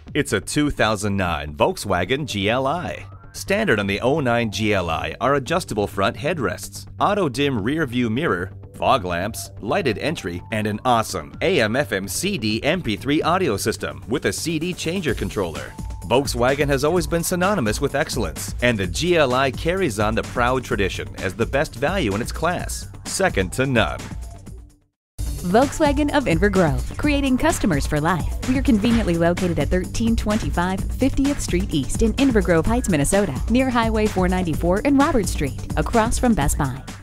It's a 2009 Volkswagen GLI. Standard on the '09 GLI are adjustable front headrests, auto-dim rear-view mirror, fog lamps, lighted entry, and an awesome AM/FM CD MP3 audio system with a CD changer controller. Volkswagen has always been synonymous with excellence, and the GLI carries on the proud tradition as the best value in its class, second to none. Volkswagen of Inver Grove, creating customers for life. We are conveniently located at 1325 50th Street East in Inver-Grove-Heights, Minnesota, near Highway 494 and Robert Street, across from Best Buy.